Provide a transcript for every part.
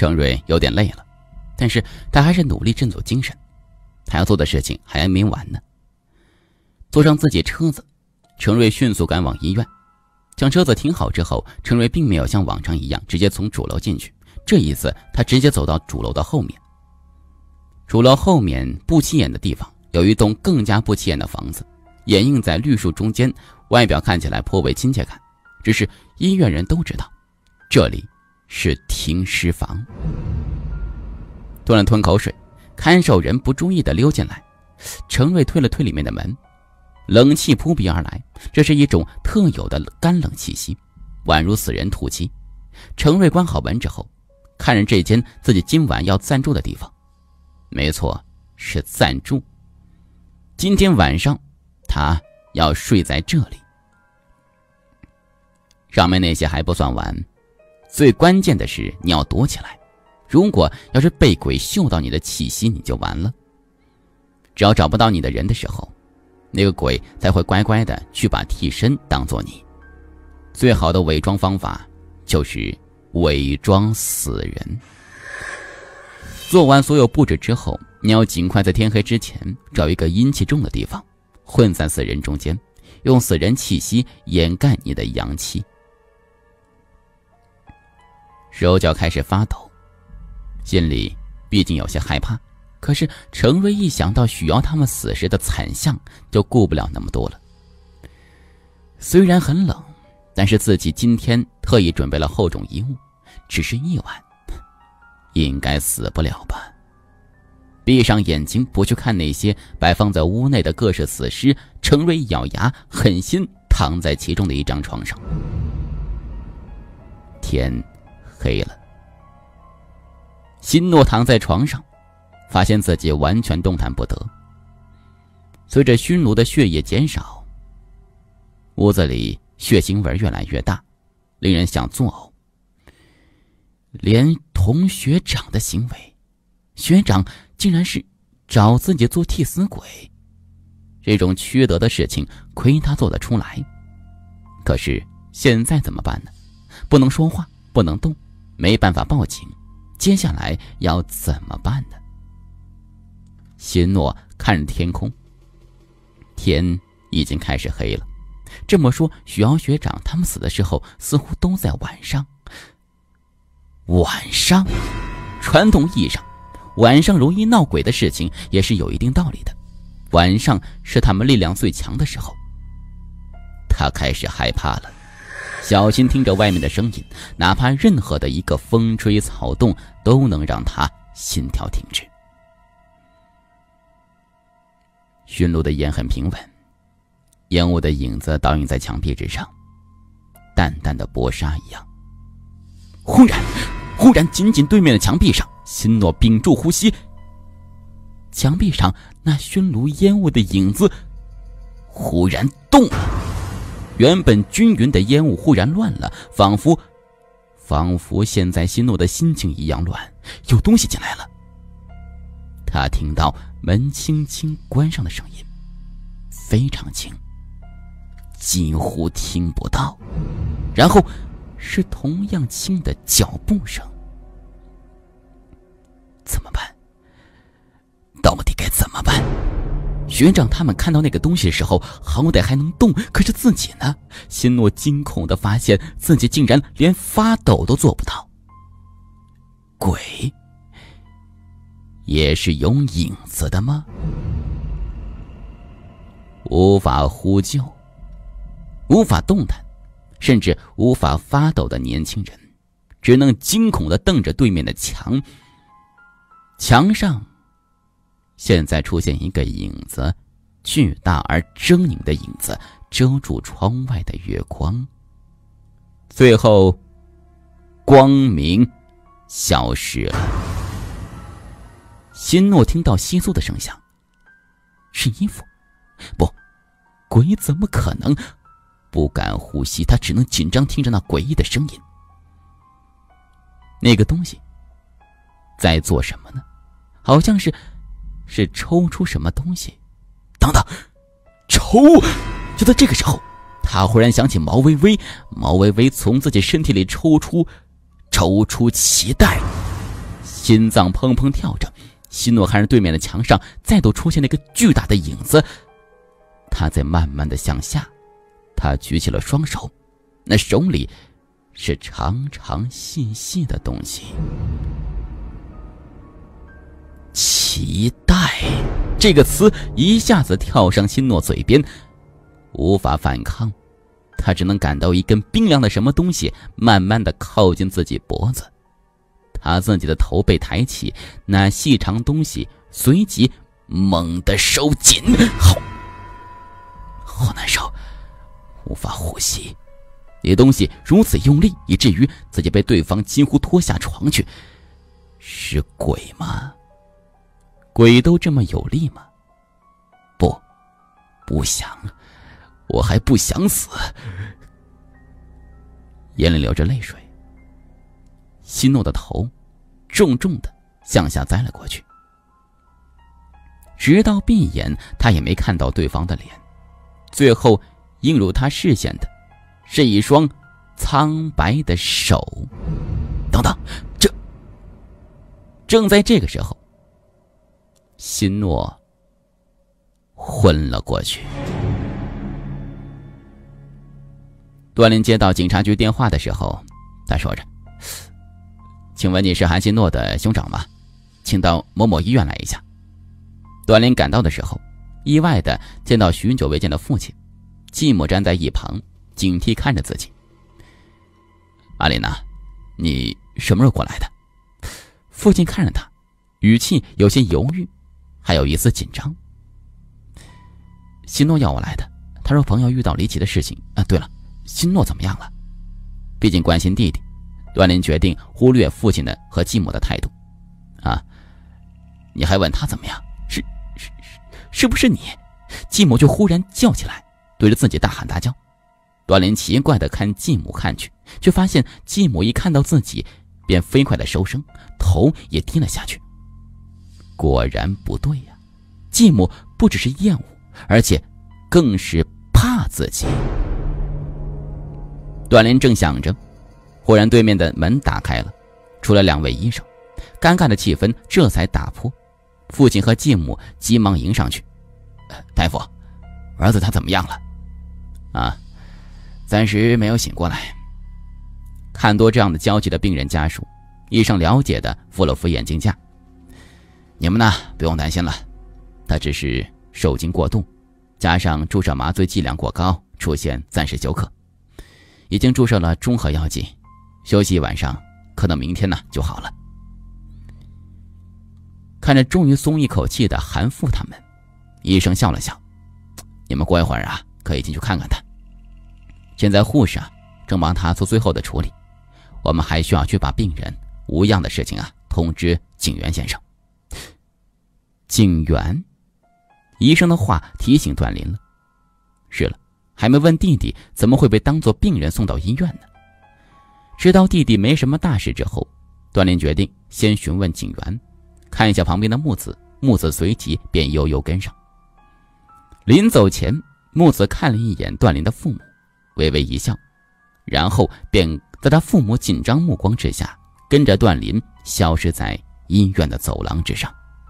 程瑞有点累了，但是他还是努力振作精神，他要做的事情还没完呢。坐上自己车子，程瑞迅速赶往医院。将车子停好之后，程瑞并没有像往常一样直接从主楼进去，这一次他直接走到主楼的后面。主楼后面不起眼的地方有一栋更加不起眼的房子，掩映在绿树中间，外表看起来颇为亲切感。只是医院人都知道，这里是停尸房。吞了吞口水，看守人不注意地溜进来，程瑞推了推里面的门，冷气扑鼻而来，这是一种特有的干冷气息，宛如死人吐气。程瑞关好门之后，看着这间自己今晚要暂住的地方，没错，是暂住。今天晚上他要睡在这里。上面那些还不算完，最关键的是你要躲起来，如果要是被鬼嗅到你的气息，你就完了。只要找不到你的人的时候，那个鬼才会乖乖的去把替身当作你。最好的伪装方法就是伪装死人。做完所有布置之后，你要尽快在天黑之前找一个阴气重的地方，混在死人中间，用死人气息掩盖你的阳气。手脚开始发抖，心里毕竟有些害怕，可是程瑞一想到许瑶他们死时的惨象，就顾不了那么多了。虽然很冷，但是自己今天特意准备了厚重衣物，只是一晚，应该死不了吧。闭上眼睛，不去看那些摆放在屋内的各式死尸，程瑞咬牙狠心躺在其中的一张床上。天黑了，辛诺躺在床上，发现自己完全动弹不得。随着熏炉的血液减少，屋子里血腥味越来越大，令人想作呕。连同学长的行为，学长竟然是找自己做替死鬼，这种缺德的事情亏他做得出来。可是现在怎么办呢？不能说话，不能动，没办法报警，接下来要怎么办呢？辛诺看着天空，天已经开始黑了。这么说，许瑶学长他们死的时候似乎都在晚上。晚上，传统意义上，晚上容易闹鬼的事情也是有一定道理的。晚上是他们力量最强的时候。他开始害怕了，小心听着外面的声音，哪怕任何的一个风吹草动都能让他心跳停止。熏炉的烟很平稳，烟雾的影子倒映在墙壁之上，淡淡的薄纱一样。忽然紧紧对面的墙壁上，辛诺屏住呼吸，墙壁上那熏炉烟雾的影子忽然动了，原本均匀的烟雾忽然乱了，仿佛现在辛诺的心情一样乱，有东西进来了。他听到门轻轻关上的声音，非常轻，几乎听不到，然后是同样轻的脚步声。怎么办？到底该怎么办？学长他们看到那个东西的时候好歹还能动，可是自己呢？辛诺惊恐地发现自己竟然连发抖都做不到。鬼也是有影子的吗？无法呼救，无法动弹，甚至无法发抖的年轻人，只能惊恐地瞪着对面的墙。墙上现在出现一个影子，巨大而狰狞的影子，遮住窗外的月光。最后，光明消失了。辛诺听到窸窣的声响，是衣服。不，鬼怎么可能？不敢呼吸，他只能紧张听着那诡异的声音。那个东西在做什么呢？好像是抽出什么东西。等等，抽！就在这个时候，他忽然想起毛薇薇从自己身体里抽出脐带。 心脏砰砰跳着。希诺看着对面的墙上再度出现了一个巨大的影子，他在慢慢的向下，他举起了双手，那手里是长长细细的东西。脐带这个词一下子跳上希诺嘴边，无法反抗，他只能感到一根冰凉的什么东西慢慢的靠近自己脖子。他自己的头被抬起，那细长东西随即猛地收紧，好难受，无法呼吸。那东西如此用力，以至于自己被对方几乎拖下床去。是鬼吗？鬼都这么有力吗？不想，我还不想死。眼里流着泪水，希诺的头重重的向下栽了过去，直到闭眼他也没看到对方的脸。最后映入他视线的是一双苍白的手。等等，正在这个时候，希诺昏了过去。段林接到警察局电话的时候，他说着：“请问你是韩希诺的兄长吗？请到某某医院来一下。”段林赶到的时候，意外的见到许久未见的父亲，继母站在一旁警惕看着自己。“阿琳娜，你什么时候过来的？”父亲看着他，语气有些犹豫，还有一丝紧张。“希诺要我来的，他说朋友遇到离奇的事情。对了，希诺怎么样了？”毕竟关心弟弟，段林决定忽略父亲的和继母的态度。“你还问他怎么样？是不是你？”继母就忽然叫起来，对着自己大喊大叫。段林奇怪地看继母看去，却发现继母一看到自己便飞快地收声，头也低了下去。果然不对呀，继母不只是厌恶，而且更是怕自己。段林正想着，忽然对面的门打开了，出来2位医生，尴尬的气氛这才打破。父亲和继母急忙迎上去：“大夫，儿子他怎么样了？”“暂时没有醒过来。”看多这样的焦急的病人家属，医生了解的扶了扶眼镜架：“你们呢，不用担心了，他只是受惊过度，加上注射麻醉剂量过高，出现暂时休克。已经注射了中和药剂，休息一晚上，可能明天呢就好了。”看着终于松一口气的韩父他们，医生笑了笑：“你们过一会儿可以进去看看他。现在护士正帮他做最后的处理，我们还需要去把病人无恙的事情通知警员先生。”警员？医生的话提醒段林了。是了，还没问弟弟怎么会被当作病人送到医院呢？知道弟弟没什么大事之后，段林决定先询问警员，看一下旁边的木子，木子随即便悠悠跟上。临走前，木子看了一眼段林的父母，微微一笑，然后便在他父母紧张目光之下，跟着段林消失在医院的走廊之上。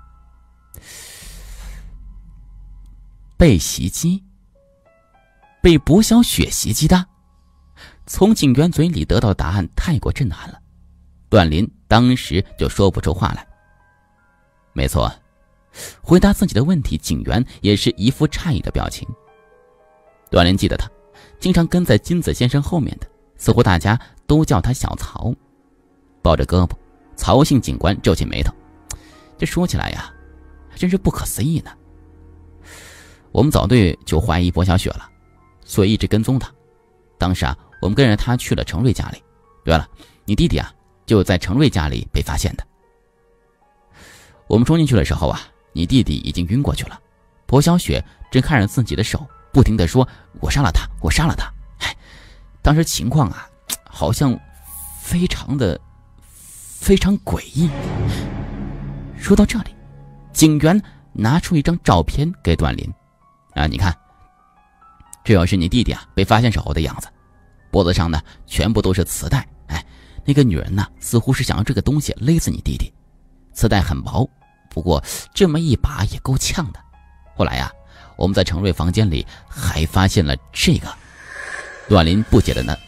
被袭击？被薄小雪袭击的？从警员嘴里得到答案太过震撼了，段林当时就说不出话来。没错，回答自己的问题，警员也是一副诧异的表情。段林记得他经常跟在金子先生后面的，似乎大家都叫他小曹。抱着胳膊，曹姓警官皱起眉头，这说起来还真是不可思议呢。我们早队就怀疑薄小雪了，所以一直跟踪他。当时我们跟着他去了程瑞家里。对了，你弟弟就在程瑞家里被发现的。我们冲进去的时候你弟弟已经晕过去了。薄小雪正看着自己的手，不停地说：“我杀了他，我杀了他。”当时情况好像非常诡异。说到这里，警员拿出一张照片给段林：“你看，这就是你弟弟被发现时候的样子，脖子上呢全部都是磁带。那个女人呢似乎是想用这个东西勒死你弟弟， 磁带很薄，不过这么一把也够呛的。后来呀，我们在程瑞房间里还发现了这个。段林不解的呢，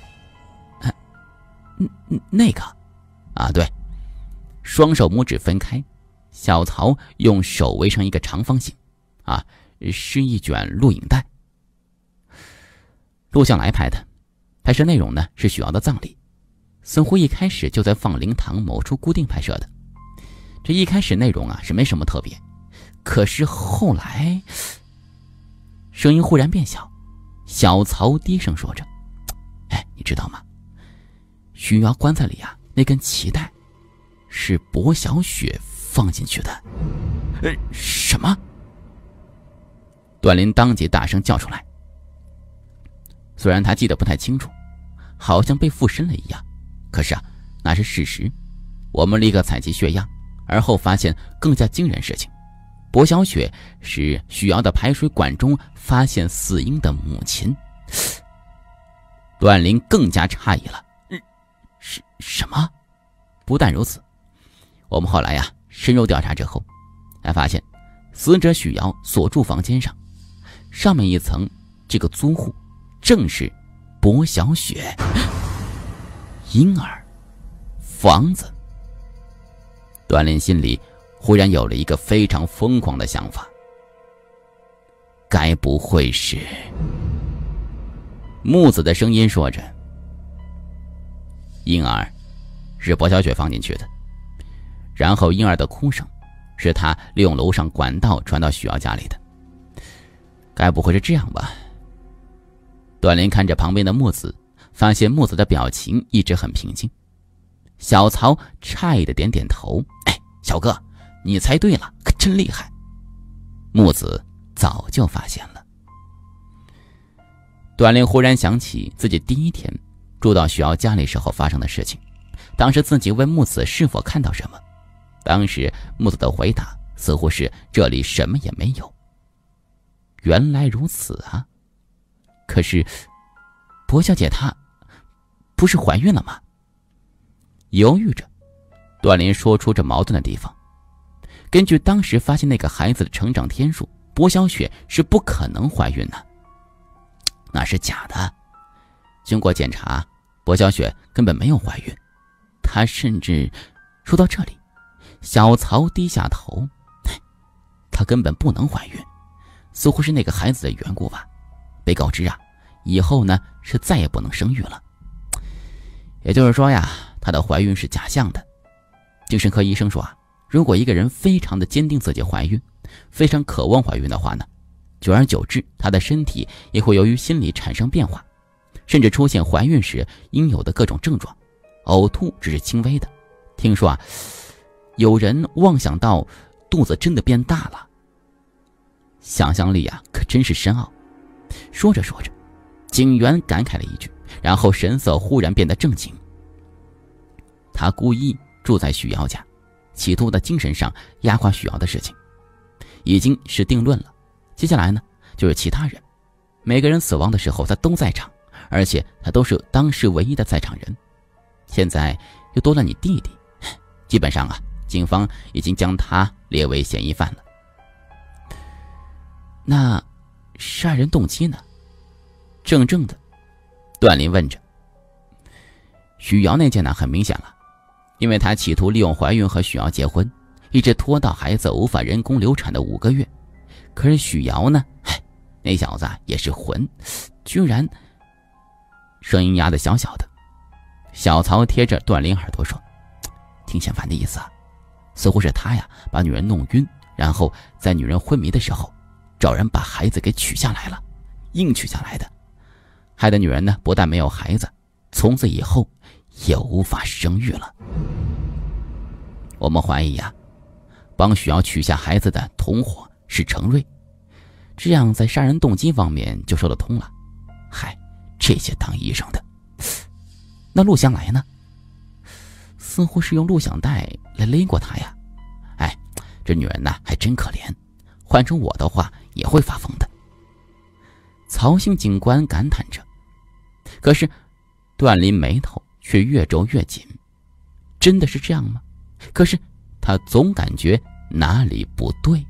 那个啊，对，双手拇指分开，小曹用手围成一个长方形，啊，是一卷录影带。录像来拍的，拍摄内容呢是许瑶的葬礼，似乎一开始就在放灵堂某处固定拍摄的。这一开始内容啊是没什么特别，可是后来声音忽然变小，小曹低声说着：“哎，你知道吗？许瑶棺材里啊那根脐带是薄小雪放进去的。”什么？段林当即大声叫出来。虽然他记得不太清楚，好像被附身了一样，可是啊，那是事实。我们立刻采集血样，而后发现更加惊人事情：薄小雪是许瑶的排水管中发现死婴的母亲。段林更加诧异了，什么？不但如此，我们后来呀深入调查之后，才发现死者许瑶所住房间上面一层这个租户正是薄小雪。婴儿，房子。段林心里忽然有了一个非常疯狂的想法，该不会是……木子的声音说着：“婴儿是薄小雪放进去的，然后婴儿的哭声是他利用楼上管道传到许瑶家里的。该不会是这样吧？”段林看着旁边的木子，发现木子的表情一直很平静。小曹诧异的点点头：“哎，小哥，你猜对了，可真厉害。”木子早就发现了。段林忽然想起自己第一天住到许瑶家里时候发生的事情，当时自己问木子是否看到什么，当时木子的回答似乎是这里什么也没有。原来如此啊！可是薄小姐她不是怀孕了吗？犹豫着，段林说出这矛盾的地方。根据当时发现那个孩子的成长天数，薄小雪是不可能怀孕的，那是假的。经过检查，薄小雪根本没有怀孕。她甚至……说到这里，小曹低下头，她根本不能怀孕，似乎是那个孩子的缘故吧。被告知啊，以后呢是再也不能生育了。也就是说呀，她的怀孕是假象的。精神科医生说啊，如果一个人非常的坚定自己怀孕，非常渴望怀孕的话呢，久而久之，他的身体也会由于心理产生变化，甚至出现怀孕时应有的各种症状。呕吐只是轻微的，听说啊，有人妄想到肚子真的变大了。想象力啊，可真是深奥。说着说着，警员感慨了一句，然后神色忽然变得正经。他故意住在许瑶家，企图在精神上压垮许瑶的事情已经是定论了。接下来呢，就是其他人，每个人死亡的时候他都在场，而且他都是当时唯一的在场人。现在又多了你弟弟，基本上啊，警方已经将他列为嫌疑犯了。那杀人动机呢？怔怔的，段林问着。许瑶那件呢，很明显了，因为他企图利用怀孕和许瑶结婚，一直拖到孩子无法人工流产的5个月。可是许瑶呢，那小子也是混，居然……声音压得小小的，小曹贴着段林耳朵说：“听嫌犯的意思啊，似乎是他呀把女人弄晕，然后在女人昏迷的时候找人把孩子给取下来了，硬取下来的，害得女人呢不但没有孩子，从此以后也无法生育了。我们怀疑呀，帮许瑶取下孩子的同伙是程瑞，这样在杀人动机方面就说得通了。这些当医生的，那陆香来呢？似乎是用录像带来勒过他呀。这女人呢还真可怜，换成我的话也会发疯的。曹姓警官感叹着。可是段林眉头却越皱越紧。真的是这样吗？可是他总感觉哪里不对。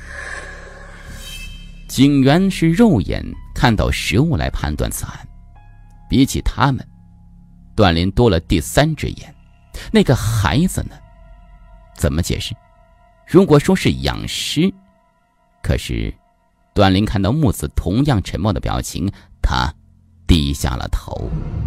警员是肉眼看到实物来判断此案，比起他们，段林多了第三只眼。那个孩子呢？怎么解释？如果说是养尸，可是段林看到木子同样沉默的表情，他低下了头。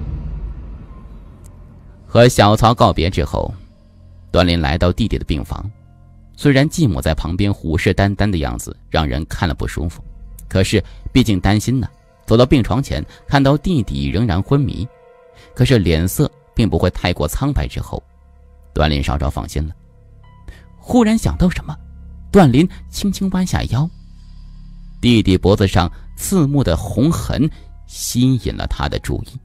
和小曹告别之后，段林来到弟弟的病房。虽然继母在旁边虎视眈眈的样子让人看了不舒服，可是毕竟担心呢。走到病床前，看到弟弟仍然昏迷，可是脸色并不会太过苍白之后，段林稍稍放心了。忽然想到什么，段林轻轻弯下腰，弟弟脖子上刺目的红痕吸引了他的注意。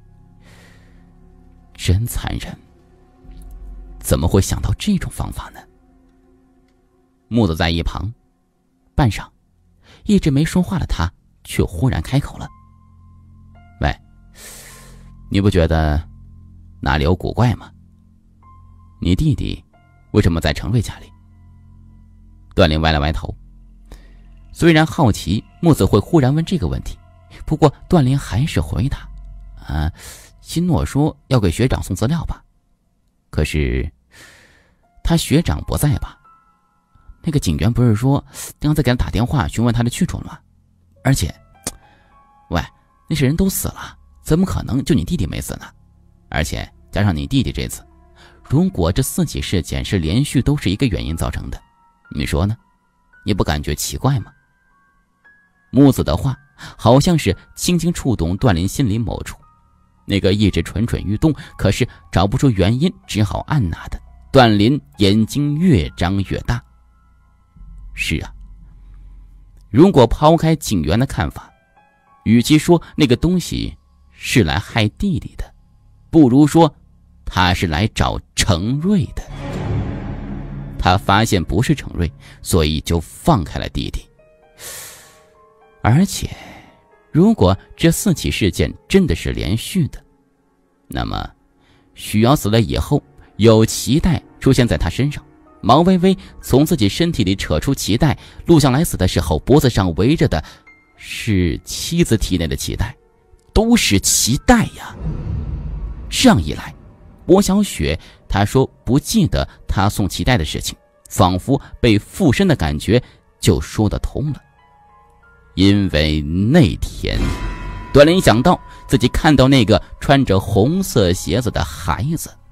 真残忍，怎么会想到这种方法呢？木子在一旁，半晌，一直没说话的他却忽然开口了：“喂，你不觉得哪里有古怪吗？你弟弟为什么在程瑞家里？”段林歪了歪头，虽然好奇木子会忽然问这个问题，不过段林还是回答：“新诺说要给学长送资料吧，可是他学长不在吧？那个警员不是说刚才给他打电话询问他的去处了吗？而且，喂，那些人都死了，怎么可能就你弟弟没死呢？而且加上你弟弟这次，如果这4起事件是连续都是一个原因造成的，你说呢？你不感觉奇怪吗？”木子的话好像是轻轻触动段林心里某处，那个一直蠢蠢欲动可是找不出原因只好按捺的段林眼睛越张越大。是啊，如果抛开警员的看法，与其说那个东西是来害弟弟的，不如说他是来找程瑞的。他发现不是程瑞，所以就放开了弟弟。而且如果这4起事件真的是连续的，那么许瑶死了以后有脐带出现在他身上，毛薇薇从自己身体里扯出脐带，陆向来死的时候脖子上围着的是妻子体内的脐带，都是脐带呀。这样一来，薄小雪她说不记得她送脐带的事情，仿佛被附身的感觉就说得通了。因为那天段林想到自己看到那个穿着红色鞋子的孩子，